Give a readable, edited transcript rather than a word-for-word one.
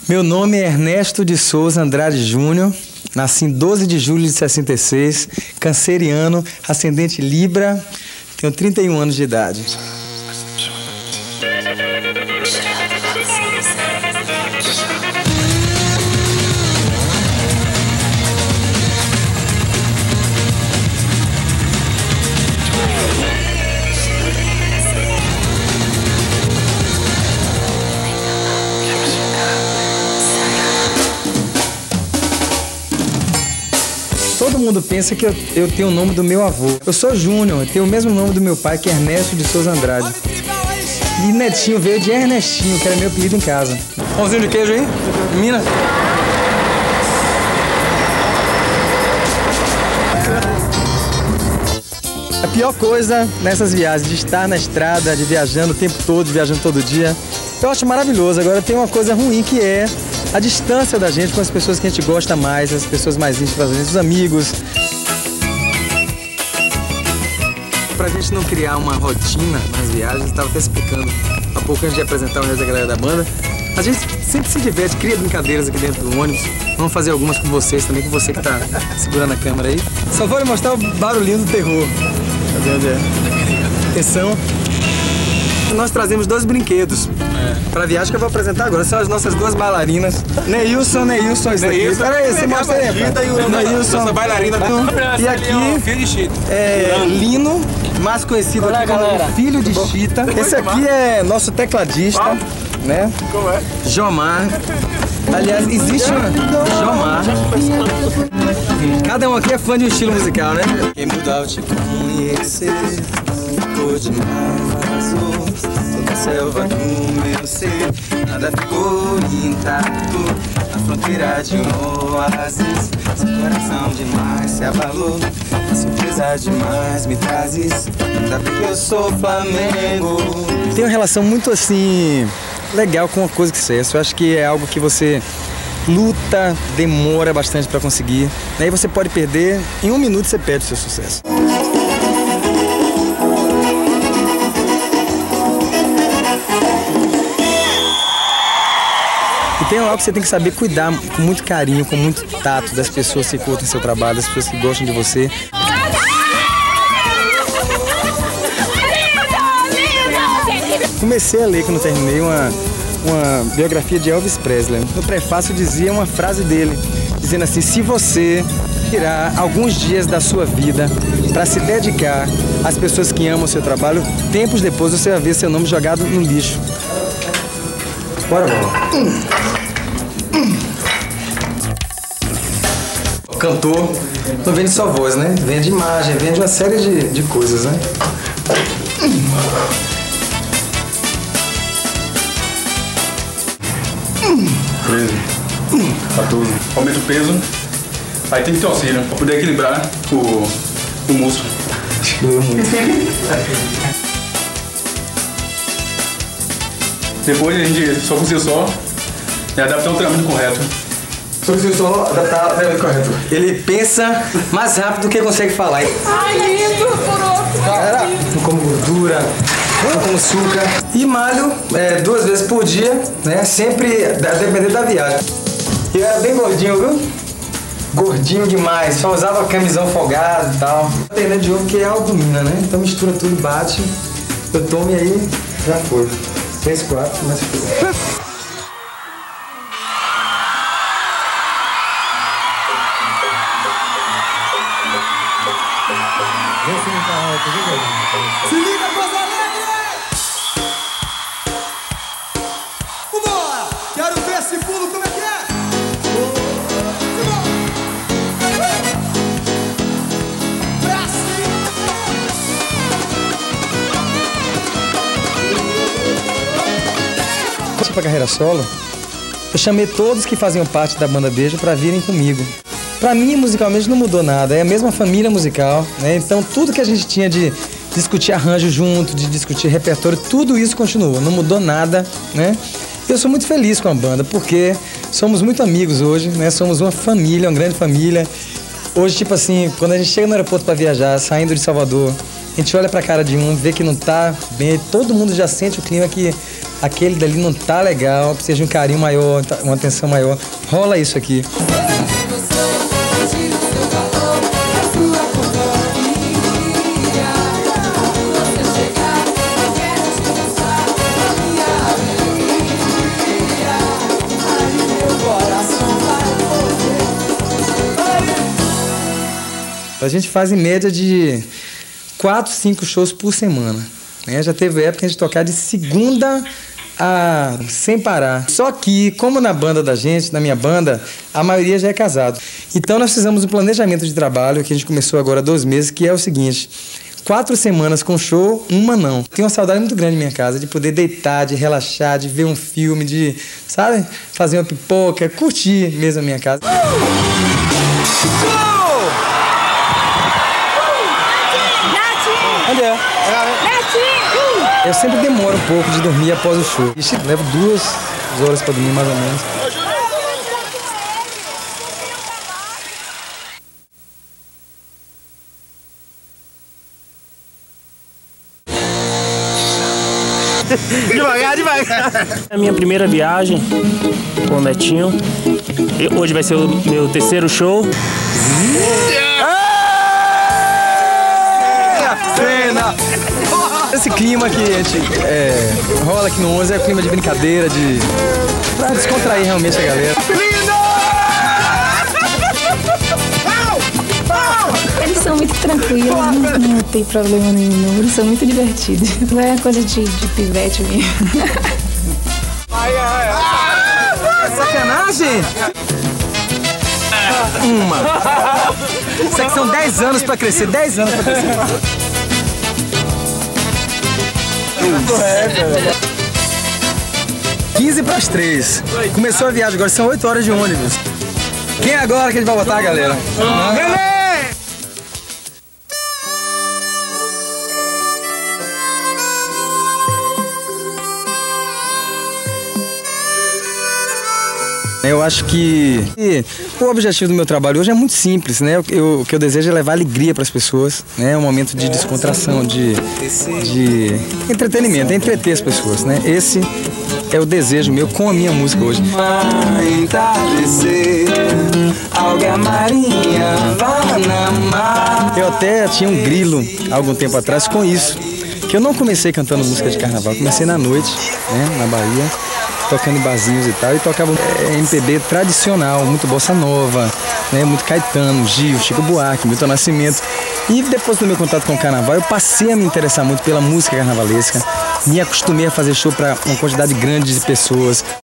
Meu nome é Ernesto de Souza Andrade Júnior, nasci em 12 de julho de 66, canceriano, ascendente Libra, tenho 31 anos de idade. Todo mundo pensa que eu tenho o nome do meu avô. Eu sou Júnior, eu tenho o mesmo nome do meu pai, que é Ernesto de Souza Andrade. E Netinho veio de Ernestinho, que era meu apelido em casa. Pãozinho de queijo aí? Minas. A pior coisa nessas viagens, de estar na estrada, de viajando o tempo todo, viajando todo dia, eu acho maravilhoso. Agora tem uma coisa ruim que é a distância da gente com as pessoas que a gente gosta mais, as pessoas mais íntimas, os amigos. Pra gente não criar uma rotina nas viagens, eu estava até explicando há pouco antes de apresentar o resto da galera da banda, a gente sempre se diverte, cria brincadeiras aqui dentro do ônibus. Vamos fazer algumas com vocês também, com você que tá segurando a câmera aí. Só vou lhe mostrar o barulhinho do terror. Cadê onde é? Atenção. Nós trazemos 2 brinquedos pra viagem que eu vou apresentar agora. São as nossas 2 bailarinas. Neilson, isso daqui. Peraí, você mostra aí. Neilson, nossa bailarina. E aqui é Lino, mais conhecido aqui como Filho de Chita. Esse aqui é nosso tecladista, né? Como é? Jomar. Aliás, existe Jomar. Cada um aqui é fã de um estilo musical, né? Quem mudar te conhecer, ficou demais, toda a selva do meu ser, nada ficou intacto, na fronteira de um oásis, seu coração demais se abalou, a surpresa demais me trazes, sabe que eu sou Flamengo. Tem uma relação muito assim legal com uma coisa que sucesso. Eu acho que é algo que você luta, demora bastante para conseguir. Aí você pode perder, em 1 minuto você perde o seu sucesso. E tem algo que você tem que saber cuidar com muito carinho, com muito tato das pessoas que curtem seu trabalho, das pessoas que gostam de você. Comecei a ler, quando terminei, uma biografia de Elvis Presley. No prefácio dizia uma frase dele, dizendo assim: se você tirar alguns dias da sua vida para se dedicar às pessoas que amam o seu trabalho, tempos depois você vai ver seu nome jogado no lixo. Bora, Cantor não vende só voz, né? Vende imagem, vende uma série de coisas, né? 13, 14. Aumenta o peso. Aí tem que ter auxílio pra poder equilibrar o músculo. Acho que doeu muito. Depois a gente só conseguiu adaptar um treinamento correto. Só conseguiu só adaptar o treinamento correto. Ele pensa mais rápido do que consegue falar. Ai, lindo, por Cara, não como gordura, não como açúcar. E malho 2 vezes por dia, né? Sempre a depender da viagem. Eu era bem gordinho, viu? Gordinho demais, só usava camisão folgada e tal. Perna de ovo que é albumina, né? Então mistura tudo, bate, eu tomo e aí já foi. 3, 4, mais foi. Se liga, coisa alegre! Vambora! Quero ver esse pulo, como é que é? Pra cima! Pra carreira solo, eu chamei todos que faziam parte da banda Beijo para virem comigo. Pra mim, musicalmente, não mudou nada, é a mesma família musical, né? Então, tudo que a gente tinha de discutir arranjo junto, de discutir repertório, tudo isso continua, não mudou nada, né? Eu sou muito feliz com a banda, porque somos muito amigos hoje, né? Somos uma família, uma grande família. Hoje, tipo assim, quando a gente chega no aeroporto para viajar, saindo de Salvador, a gente olha pra cara de um, vê que não tá bem, todo mundo já sente o clima que aquele dali não tá legal, precisa de um carinho maior, uma atenção maior. Rola isso aqui. A gente faz em média de 4, 5 shows por semana, né? Já teve época de tocar de segunda a sem parar. Só que, como na banda da gente, na minha banda, a maioria já é casado. Então nós fizemos um planejamento de trabalho que a gente começou agora há 2 meses, que é o seguinte: 4 semanas com show, uma não. Tenho uma saudade muito grande na minha casa, de poder deitar, de relaxar, de ver um filme, de, sabe, fazer uma pipoca, curtir mesmo a minha casa. Onde é? Eu sempre demoro um pouco de dormir após o show. Levo 2 horas para dormir, mais ou menos. Devagar, devagar. A minha primeira viagem com o Netinho. Hoje vai ser o meu 3º show. Esse clima que a gente rola aqui no 11 é o clima de brincadeira, pra descontrair realmente a galera. Eles são muito tranquilos, não tem problema nenhum, eles são muito divertidos. Não é coisa de pivete mesmo. Sacanagem! Isso aqui são 10 anos pra crescer, 10 anos pra crescer. 15 para as 3. Começou a viagem agora, são 8 horas de ônibus. Quem é agora que a gente vai botar, galera? Eu acho que o objetivo do meu trabalho hoje é muito simples, né? O que eu desejo é levar alegria para as pessoas, né? É um momento de descontração, de entretenimento, é entreter as pessoas, né? Esse é o desejo meu com a minha música hoje. Eu até tinha um grilo há algum tempo atrás com isso, que eu não comecei cantando música de carnaval, comecei na noite, né? Na Bahia, tocando em barzinhos e tal, e tocava MPB tradicional, muito bossa nova, né, muito Caetano, Gil, Chico Buarque, Milton Nascimento. E depois do meu contato com o carnaval, eu passei a me interessar muito pela música carnavalesca, me acostumei a fazer show para uma quantidade grande de pessoas.